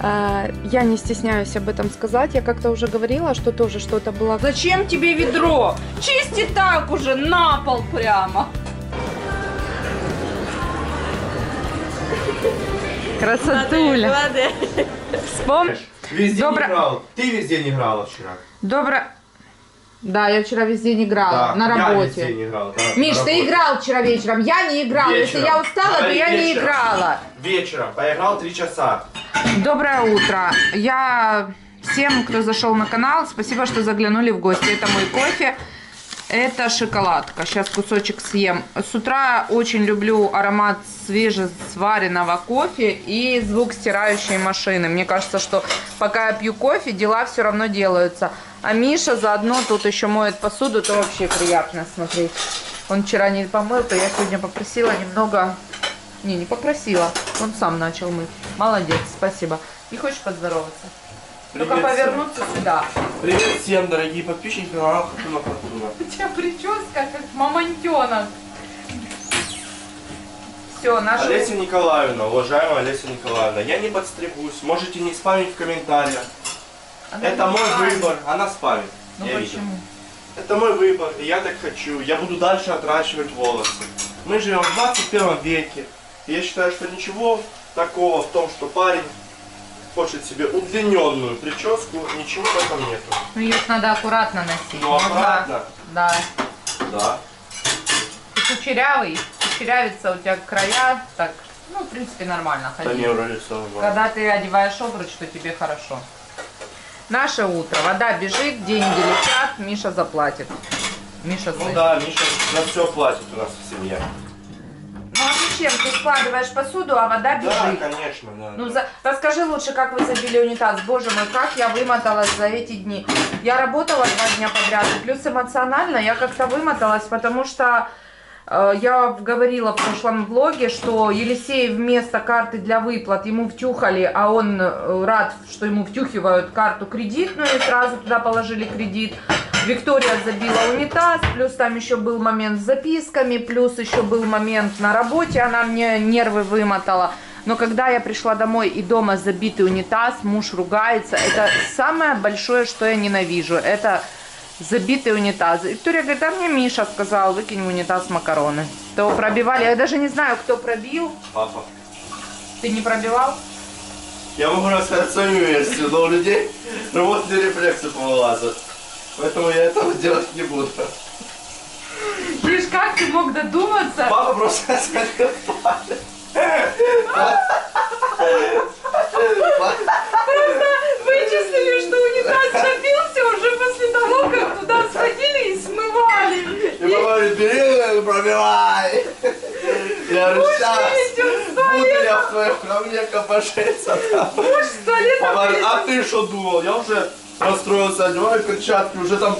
Я не стесняюсь об этом сказать. Я как-то уже говорила, что тоже что-то было. Зачем тебе ведро? Чисти так уже, на пол прямо. Красотуля. Вспомни. Везде не играл. Ты везде не играла вчера. Да, я вчера весь день играла, Да, на работе. Я везде не играл. Да, Миш, ты играл вчера вечером, я не играла. Вечером. Если я устала, то я не играла. Вечером. Поиграл 3 часа. Доброе утро. Всем, кто зашел на канал, спасибо, что заглянули в гости. Это мой кофе. Это шоколадка. Сейчас кусочек съем. С утра очень люблю аромат свежесваренного кофе и звук стирающей машины. Мне кажется, что пока я пью кофе, дела все равно делаются. А Миша заодно тут еще моет посуду, то вообще приятно смотреть. Он вчера не помыл, то я сегодня попросила немного... Не попросила. Он сам начал мыть. Молодец, спасибо. Не хочешь поздороваться? Только повернуться сюда. Привет всем, дорогие подписчики канала Фортуна Фортуна. У тебя прическа как мамонтенок. Все, наша... Олеся Николаевна, уважаемая Олеся Николаевна, я не подстригусь, можете не спамить в комментариях. Это мой выбор, она спамит. Ну почему? Это мой выбор, и я так хочу. Я буду дальше отращивать волосы. Мы живем в 21 веке. И я считаю, что ничего такого в том, что парень хочет себе удлиненную прическу, ничего в этом нету. Ну ее надо аккуратно носить. Ну аккуратно. Да. Да. Ты кучерявый, кучерявится у тебя края, так, ну в принципе нормально ходить. Да не, вроде все нормально. Когда ты одеваешь обруч, то тебе хорошо. Наше утро. Вода бежит, деньги летят, Миша заплатит. Миша Ну да, Миша на все платит у нас в семье. Ну а зачем? Ты складываешь посуду, а вода бежит. Да, конечно, да. Ну, расскажи лучше, как вы забили унитаз. Боже мой, как я вымоталась за эти дни. Я работала 2 дня подряд, и плюс эмоционально я как-то вымоталась, потому что я говорила в прошлом влоге, что Елисей вместо карты для выплат ему втюхали, а он рад, что ему втюхивают карту кредитную, и сразу туда положили кредит. Виктория забила унитаз, плюс там еще был момент с записками, плюс еще был момент на работе, она мне нервы вымотала. Но когда я пришла домой и дома забитый унитаз, муж ругается, это самое большое, что я ненавижу, это забитый унитаз. Виктория говорит, а мне Миша сказал, выкинь в унитаз макароны. То пробивали, я даже не знаю, кто пробил. Папа. Ты не пробивал? Я могу рассказать свою версию, но у людей рвотные рефлексы повылазят. Поэтому я этого делать не буду. Видишь, как ты мог додуматься? Папа просто смотрел палец. Просто вычислили, что унитаз забился уже после того, как туда сходили и смывали. И папа говорит, бери, пробивай. Я говорю, сейчас буду я в твоем говне копошиться там. Муж в туалет. Папа говорит, а ты что думал? Я уже расстроился, одеваю перчатки, уже там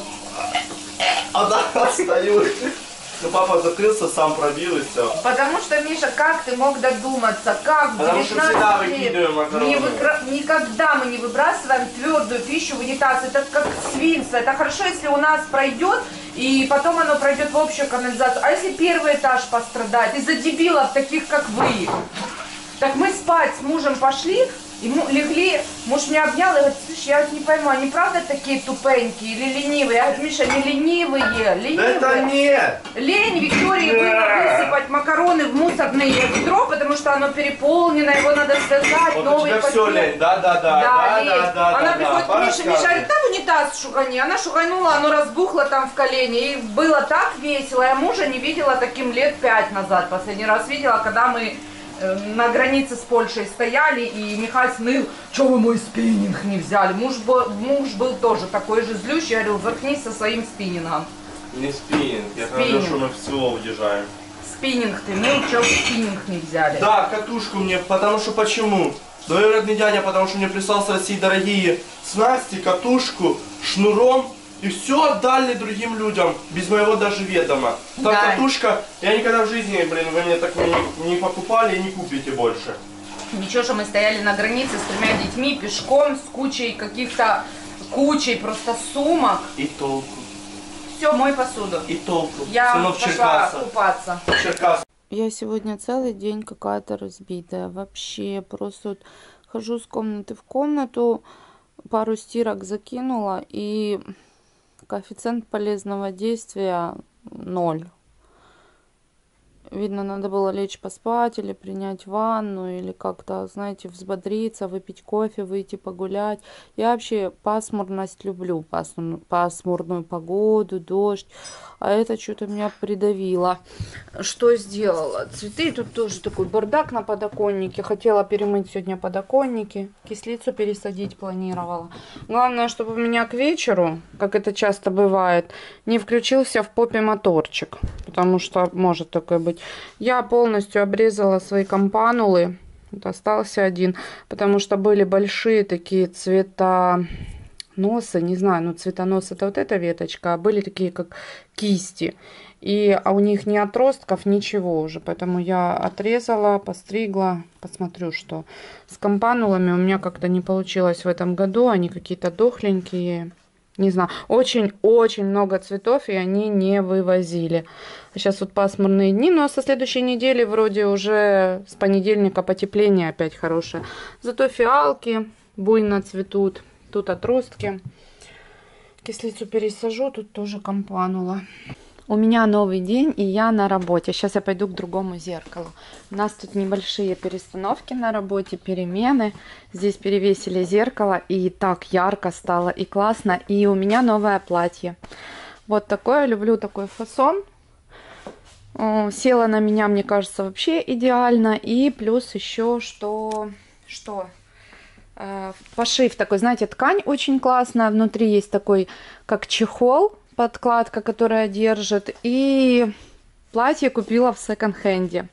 отстаю. Ну папа закрылся, сам пробил и все. Потому что, Миша, как ты мог додуматься? Как в Потому что всегда 19 лет выкидываем макароны. никогда мы не выбрасываем твердую пищу в унитаз. Это как свинство. Это хорошо, если у нас пройдет, и потом оно пройдет в общую канализацию. А если первый этаж пострадает из-за дебилов, таких как вы? Так мы спать с мужем пошли, и легли, муж меня обнял и говорит, слушай, я вот не пойму, они правда такие тупенькие или ленивые? Я говорю, Миша, не ленивые, ленивые. Да это нет! Лень Виктории было высыпать макароны в мусорное ведро, потому что оно переполнено, его надо связать, Вот новый у тебя все лень, да. Она приходит к Мише, Миша говорит, там унитаз шугани. Она шуганула, оно разбухло там в колене. И было так весело. Я мужа не видела таким лет 5 назад. Последний раз видела, когда мы на границе с Польшей стояли, и Михаил ныл, что вы мой спиннинг не взяли. Муж был тоже такой же злющий, я говорил, заткнись со своим спиннингом. Не спиннинг, я говорю, что мы все уезжаем. Спиннинг ты ныл, что вы спиннинг не взяли. Да, катушку мне, потому что почему? Двоюродный дядя, потому что мне прислал с России дорогие снасти, катушку, шнуром. И все отдали другим людям, без моего даже ведома. Та Да. катушка, я никогда в жизни, блин, вы мне так не покупали и не купите больше. Ничего, что мы стояли на границе с 3 детьми, пешком, с кучей каких-то, просто сумок. И толку. Все, мой посуду. И толку. Я Сынок пошла Черкаса. купаться. Черкас. Я сегодня целый день какая-то разбитая. Вообще, просто вот хожу с комнаты в комнату, пару стирок закинула, и коэффициент полезного действия 0. Видно, надо было лечь поспать или принять ванну, или как-то, знаете, взбодриться, выпить кофе, выйти погулять. Я вообще пасмурность люблю, пасмурную погоду, дождь. А это что-то меня придавило. Что сделала? Цветы, тут тоже такой бардак на подоконнике. Хотела перемыть сегодня подоконники, кислицу пересадить планировала. Главное, чтобы у меня к вечеру, как это часто бывает, не включился в попе моторчик. Потому что может такое быть. Я полностью обрезала свои кампанулы. Вот остался один. Потому что были большие такие цвета носа, не знаю, ну цветонос это вот эта веточка, а были такие как кисти. А у них ни отростков, ничего уже. Поэтому я отрезала, постригла. Посмотрю, что с кампанулами у меня как-то не получилось в этом году. Они какие-то дохленькие. Не знаю, очень-очень много цветов, и они не вывозили. Сейчас вот пасмурные дни, но со следующей недели вроде уже с понедельника потепление опять хорошее. Зато фиалки буйно цветут, тут отростки. Кислицу пересажу, тут тоже кампанула. У меня новый день, и я на работе. Сейчас я пойду к другому зеркалу. У нас тут небольшие перестановки на работе, перемены. Здесь перевесили зеркало, и так ярко стало, и классно. И у меня новое платье. Вот такое, люблю такой фасон. Села на меня, мне кажется, вообще идеально. И плюс еще что? Пошив такой, знаете, ткань очень классная. Внутри есть такой, как чехол. Подкладка, которая держит, и платье купила в секонд-хенде.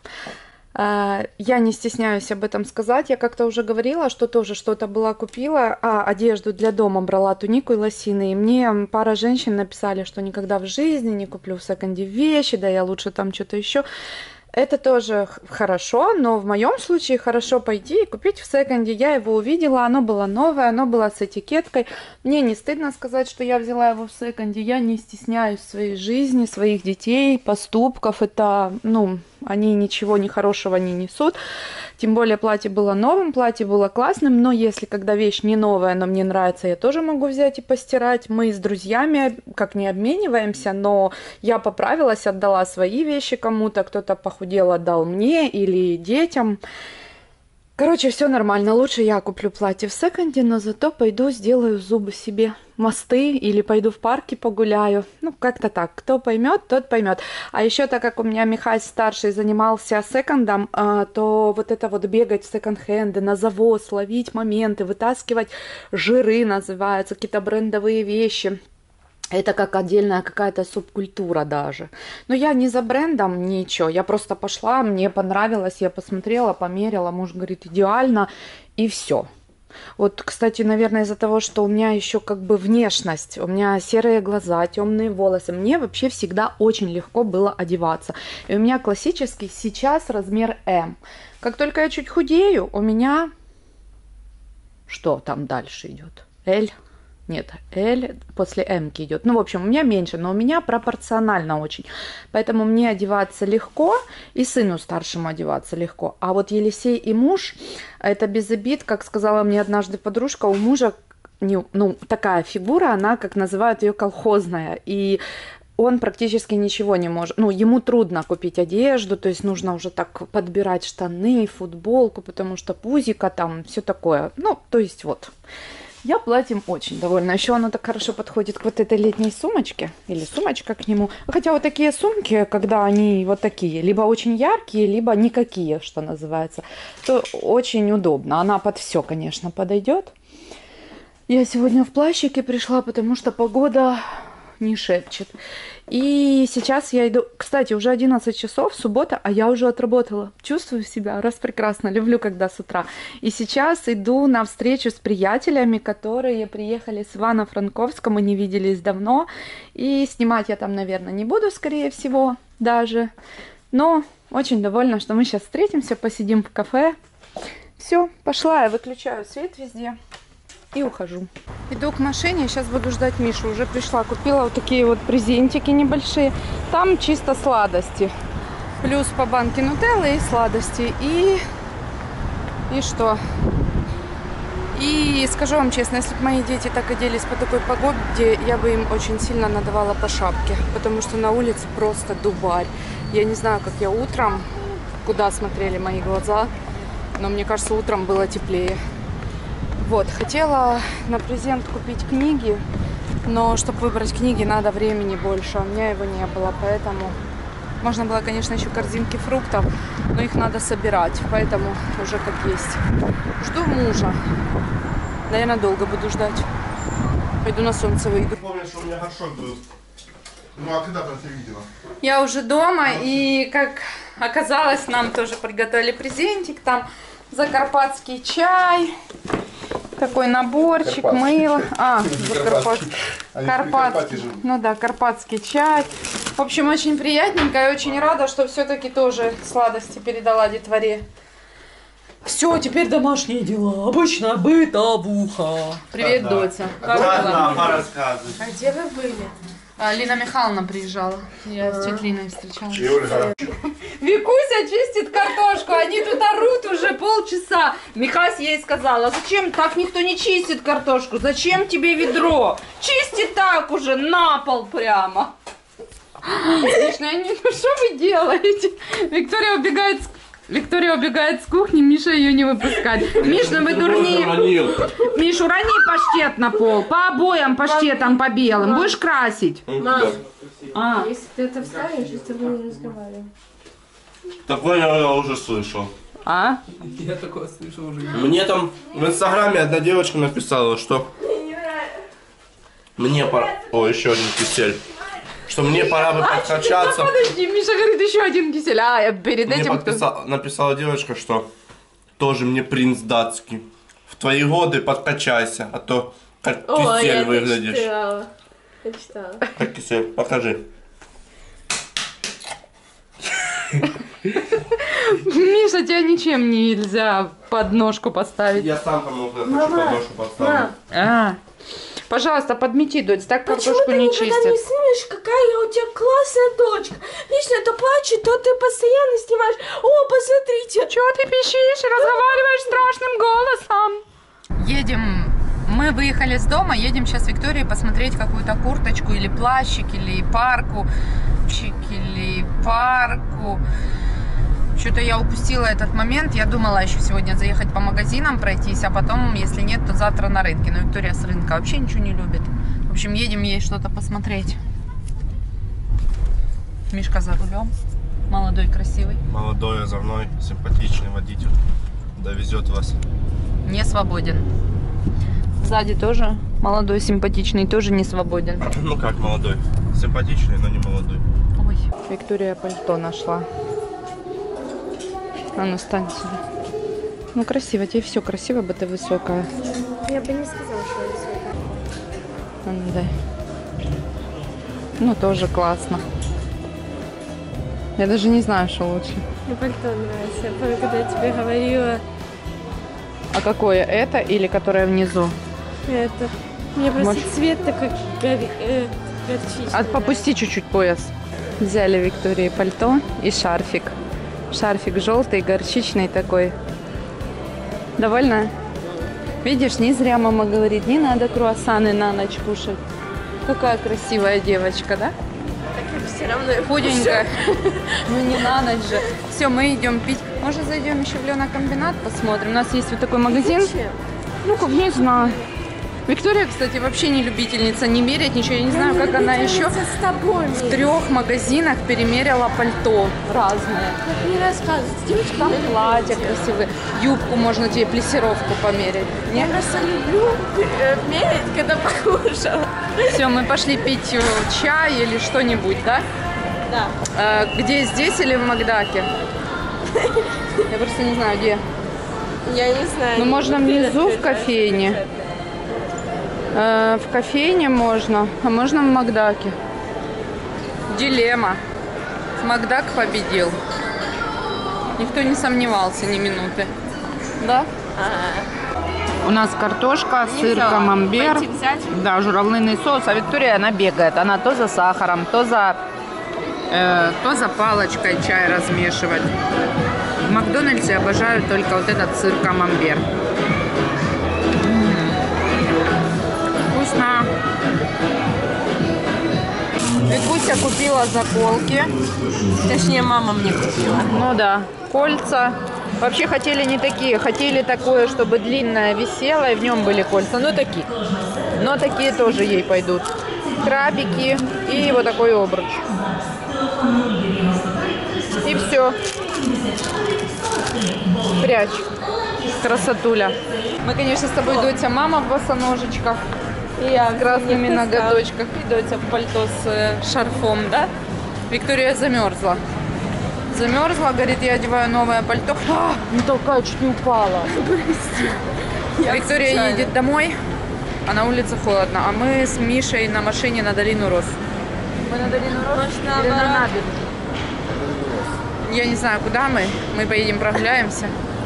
Я не стесняюсь об этом сказать, я как-то уже говорила, что тоже что-то была купила, одежду для дома брала, тунику и лосины, и мне пара женщин написали, что никогда в жизни не куплю в секонде вещи, да я лучше там что-то еще. Это тоже хорошо, но в моем случае хорошо пойти и купить в секонде. Я его увидела, оно было новое, оно было с этикеткой. Мне не стыдно сказать, что я взяла его в секонде. Я не стесняюсь своей жизни, своих детей, поступков. Это, они ничего нехорошего не несут. Тем более платье было новым, платье было классным. Но если когда вещь не новая, но мне нравится, я тоже могу взять и постирать. Мы с друзьями как не обмениваемся, но я поправилась, отдала свои вещи кому-то, кто-то похудел, отдал мне или детям. Короче, все нормально. Лучше я куплю платье в секонде, но зато пойду сделаю зубы себе, мосты, или пойду в парке погуляю. Как-то так. Кто поймет, тот поймет. А еще, так как у меня Михай старший занимался секондом, то вот это вот бегать в секонд-хенды, на завоз, ловить моменты, вытаскивать жиры, называются, какие-то брендовые вещи. Это как отдельная какая-то субкультура даже. Но я не за брендом, ничего. Я просто пошла, мне понравилось, я посмотрела, померила. Муж говорит, идеально, и все. Вот, кстати, наверное, из-за того, что у меня еще как бы внешность, у меня серые глаза, темные волосы, мне вообще всегда очень легко было одеваться. И у меня классический сейчас размер М. Как только я чуть худею, у меня... Что там дальше идет? L? Нет, L после М-ки идет. В общем, у меня меньше, но у меня пропорционально очень. Поэтому мне одеваться легко, и сыну старшему одеваться легко. А вот Елисей и муж, это без обид, как сказала мне однажды подружка, у мужа такая фигура, она, как называют ее, колхозная. И он практически ничего не может. Ему трудно купить одежду, то есть нужно уже так подбирать штаны, футболку, потому что пузико там, все такое. То есть вот... Я платьем очень довольна. Еще оно так хорошо подходит к вот этой летней сумочке. Или сумочка к нему. Хотя вот такие сумки, когда они вот такие, либо очень яркие, либо никакие, что называется, то очень удобно. Она под все, конечно, подойдет. Я сегодня в плащике пришла, потому что погода не шепчет. И сейчас я иду... Кстати, уже 11 часов, суббота, а я уже отработала. Чувствую себя распрекрасно. Люблю, когда с утра. И сейчас иду на встречу с приятелями, которые приехали с Ивано-Франковска. Мы не виделись давно. И снимать я там, наверное, не буду, скорее всего, даже. Но очень довольна, что мы сейчас встретимся, посидим в кафе. Все, пошла, я выключаю свет везде. И ухожу. Иду к машине, сейчас буду ждать Мишу. Уже пришла, купила вот такие вот презентики небольшие. Там чисто сладости. Плюс по банке нутеллы и сладости. И что? И скажу вам честно, если бы мои дети так оделись по такой погоде, я бы им очень сильно надавала по шапке, потому что на улице просто дубарь. Я не знаю, как я утром, куда смотрели мои глаза, но мне кажется, утром было теплее. Вот, хотела на презент купить книги, но чтобы выбрать книги, надо времени больше, а у меня его не было, поэтому можно было, конечно, еще корзинки фруктов, но их надо собирать, поэтому уже как есть. Жду мужа. Наверное, долго буду ждать. Пойду на солнце выйду. Помню, что у меня горшок был. Ну, а когда ты это видела? Я уже дома, и, как оказалось, нам тоже приготовили презентик. Там закарпатский чай, такой наборчик, мыло. Карпатский. Ну да, карпатский чай. В общем, очень приятненько, и очень рада, что все-таки тоже сладости передала детворе. Все, теперь домашние дела. Обычная бытовуха. Привет, Дотя. Ладно, порассказывай. А где вы были? Лина Михайловна приезжала. Я с тетей Линой встречалась. Викуся чистит картошку, они тут орут уже полчаса. Михась ей сказала, зачем так никто не чистит картошку, зачем тебе ведро? Чисти так уже, на пол прямо. Ну что вы делаете? Виктория убегает с кухни, Миша ее не выпускает. Миш, ну вы дурни. Миш, урони паштет на пол. По обоям паштетом, по белым. Будешь красить? Мам, если ты это вставишь, я с тобой не разговариваю. Такое я уже слышал. А? Я такое слышал уже. Мне там в инстаграме одна девочка написала, что мне пора... О, еще один кисель. Что мне пора бы подкачаться. Подожди, Миша говорит, еще один кисель. А, я перед Мне этим... написала девочка, что тоже мне принц датский. В твои годы подкачайся, а то как кисель выглядишь. Я читала. Как кисель, покажи. Миша, тебя ничем нельзя под ножку поставить. Я сам кому-то хочу подношу подставлю. А, пожалуйста, подмети, дочь, так картошку не чистят. Почему ты никогда не снимешь, какая у тебя классная дочка? Вечно то плачет, то ты постоянно снимаешь. О, посмотрите. Чего ты пищишь и разговариваешь страшным голосом? Едем, мы выехали с дома, едем сейчас в Виктории посмотреть какую-то курточку или плащик, или парку. Или парку. Что-то я упустила этот момент. Я думала еще сегодня заехать по магазинам пройтись, а потом, если нет, то завтра на рынке. Но Виктория с рынка вообще ничего не любит. В общем, едем ей что-то посмотреть. Мишка за рулем. Молодой, красивый. Молодой, озорной, симпатичный водитель. Довезет вас. Не свободен. Сзади тоже молодой, симпатичный, тоже не свободен. Ну как молодой? Симпатичный, но не молодой. Ой, Виктория пальто нашла. А ну, стань сюда. Ну, красиво, тебе все красиво, бы ты высокая. Я бы не сказала, что я высокая. А ну, дай. Ну, тоже классно. Я даже не знаю, что лучше. Мне пальто нравится. Я помню, когда я тебе говорила А какое, это или которое внизу? это. Мне просто Может- цвет такой горчичный. Попусти чуть-чуть пояс. Взяли Виктории пальто и шарфик. Шарфик желтый, горчичный такой. Довольно? Видишь, не зря мама говорит, не надо круассаны на ночь кушать. Какая красивая девочка, да? Так все равно я Худенькая. Ну не на ночь же. Все, мы идем пить. Может, зайдем еще в Ленокомбинат, посмотрим. У нас есть вот такой магазин. Ну, не знаю. Виктория, кстати, вообще не любительница не мерять ничего. Я не знаю, как она еще с тобой. в 3 магазинах перемерила пальто разное. Не рассказывай. Девочка, Там платья красивые. Юбку можно тебе плессировку померить. я просто люблю мерить, когда покушала. Все, мы пошли пить чай или что-нибудь, да? Да. Где, здесь или в Макдаке? Я просто не знаю, где. Я не знаю. Ну, можно внизу в кофейне. В кофейне можно, а можно в Макдаке. Дилемма. Макдак победил. Никто не сомневался ни минуты. Да? У нас картошка, сыр, камамбер. Да, журавлиный соус. А Виктория, она бегает. Она то за сахаром, то за палочкой чай размешивать. В Макдональдсе обожаю только вот этот сыр камамбер. вкусно. Викуся купила заколки. Точнее, мама мне купила. Ну да, кольца. Вообще хотели не такие, хотели такое, чтобы длинное висело, и в нем были кольца. Ну такие. Но такие тоже ей пойдут. Крабики и вот такой обруч. И все. Прячь. Красотуля. Мы, конечно, с тобой, Дотя, мама в босоножечках. И я в красными ноготочках. И Дотя в пальто с шарфом, да? Виктория замерзла. Замерзла, говорит, я одеваю новое пальто. А, не толкаю, чуть не упала. Виктория едет домой, а на улице холодно. А мы с Мишей на машине на долину Рос. Мы на долину Рос или на набережную? Я не знаю, куда мы. Мы поедем прогуляемся.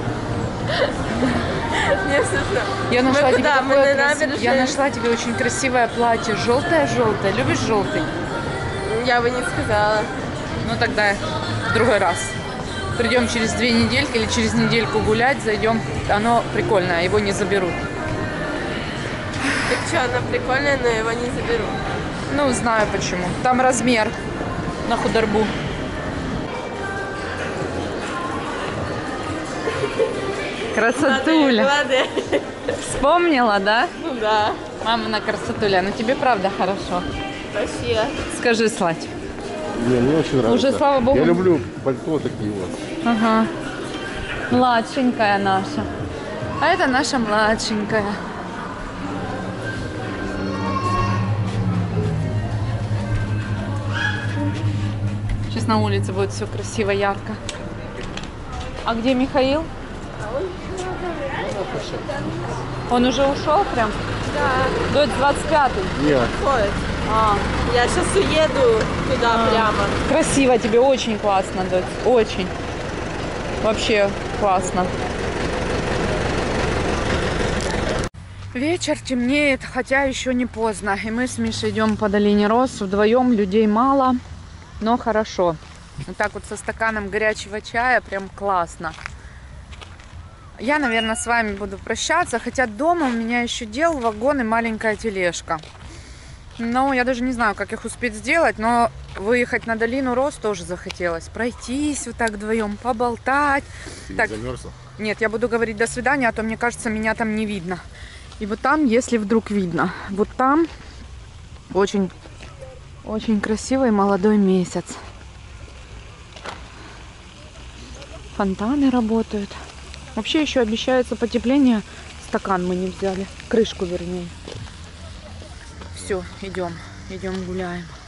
Я нашла тебе я нашла тебе очень красивое платье. Желтое-желтое. Любишь желтый? Я бы не сказала. Ну тогда в другой раз. Придем через 2 недельки или через недельку гулять, зайдем. Оно прикольное, его не заберут. Так что, оно прикольное, но его не заберу. Ну, знаю почему. Там размер на худорбу. Красотуля. Вспомнила, да? Ну да. Мамина красотуля. Ну тебе правда хорошо. Спасибо. Скажи, Слать. Не, мне очень нравится. Уже, слава богу. Я люблю пальто такие вот. Ага. Младшенькая наша. А это наша младшенькая. Сейчас на улице будет все красиво, ярко. А где Михаил? Он уже ушел прям? Да. До 25-й? Нет. Ходит. Я сейчас уеду туда прямо. Красиво тебе, очень классно, дочь. Очень. Вообще классно. Вечер темнеет, хотя еще не поздно. И мы с Мишей идем по долине Рос. Вдвоем, людей мало, но хорошо. Вот так вот со стаканом горячего чая прям классно. Я, наверное, с вами буду прощаться, хотя дома у меня еще дел, вагон и маленькая тележка. Но я даже не знаю, как их успеть сделать, но выехать на долину Рос тоже захотелось. Пройтись вот так вдвоем, поболтать. Ты Так, не замерзла? нет, я буду говорить до свидания, а то, мне кажется, меня там не видно. И вот там, если вдруг видно, вот там очень, очень красивый молодой месяц. Фонтаны работают. Вообще еще обещается потепление. Стакан мы не взяли. Крышку, вернее. Все, идем. Идем гуляем.